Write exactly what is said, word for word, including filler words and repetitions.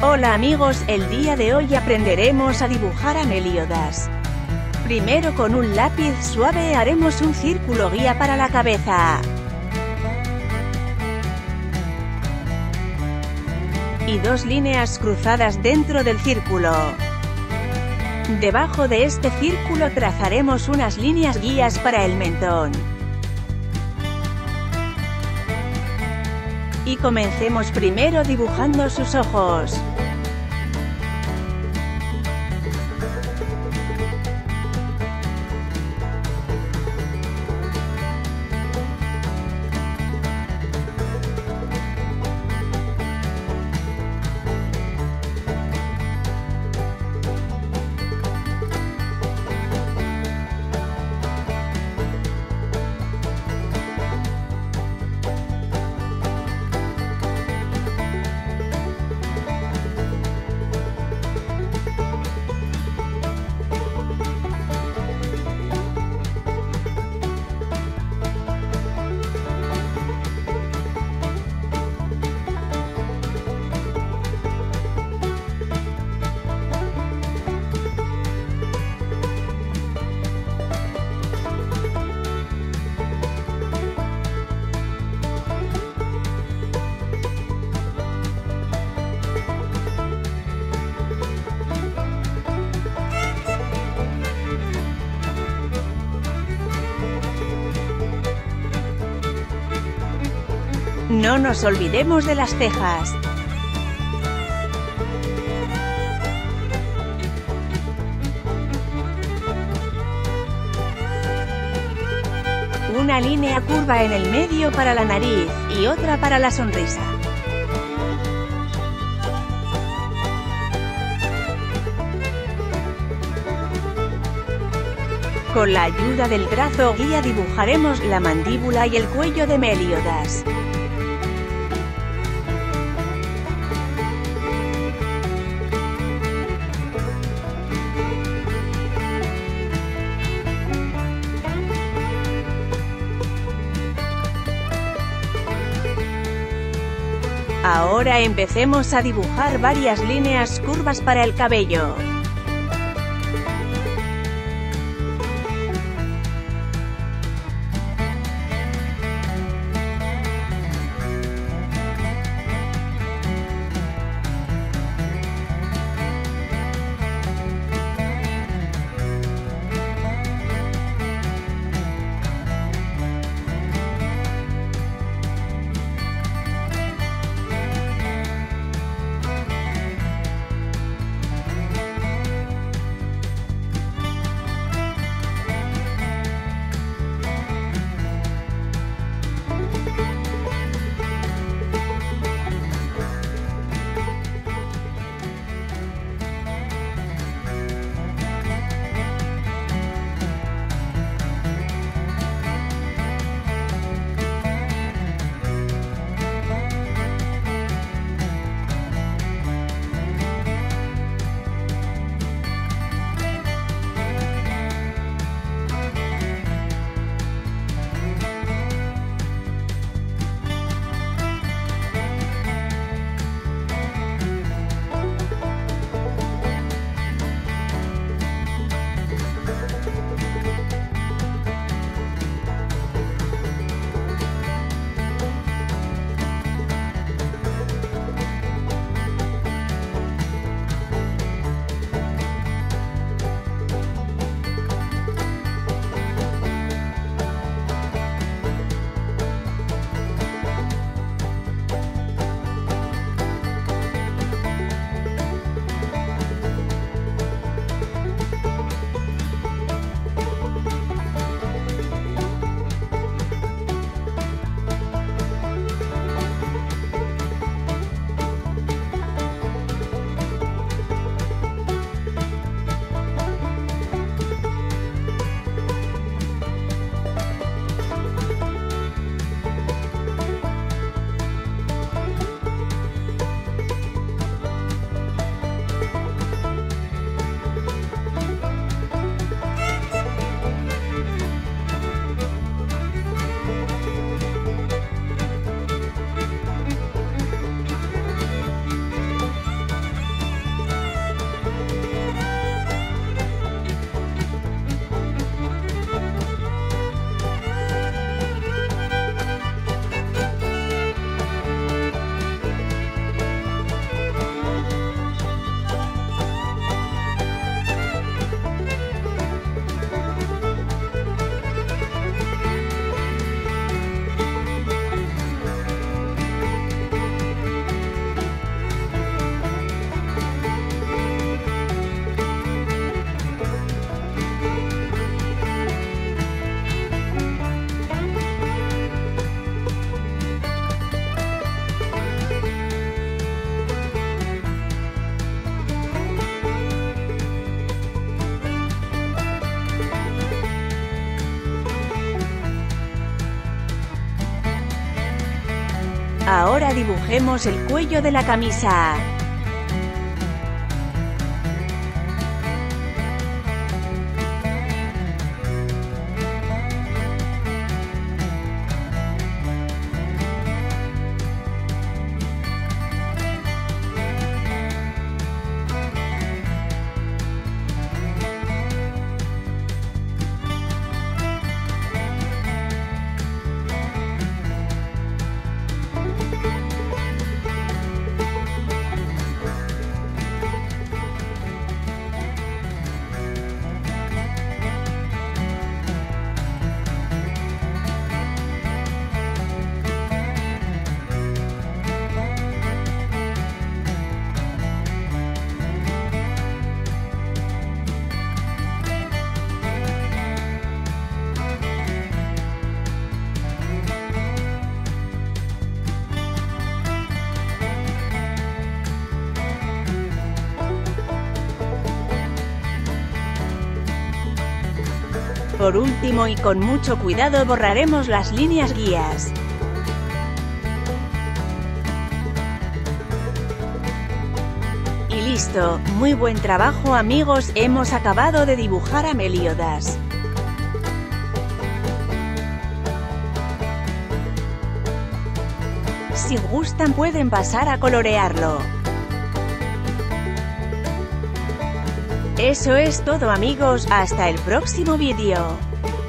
Hola amigos, el día de hoy aprenderemos a dibujar a Meliodas. Primero con un lápiz suave haremos un círculo guía para la cabeza. Y dos líneas cruzadas dentro del círculo. Debajo de este círculo trazaremos unas líneas guías para el mentón. Y comencemos primero dibujando sus ojos. No nos olvidemos de las cejas. Una línea curva en el medio para la nariz, y otra para la sonrisa. Con la ayuda del trazo guía dibujaremos la mandíbula y el cuello de Meliodas. Ahora empecemos a dibujar varias líneas curvas para el cabello. Ahora dibujemos el cuello de la camisa. Por último y con mucho cuidado borraremos las líneas guías. Y listo, muy buen trabajo amigos, hemos acabado de dibujar a Meliodas. Si gustan pueden pasar a colorearlo. Eso es todo amigos, hasta el próximo vídeo.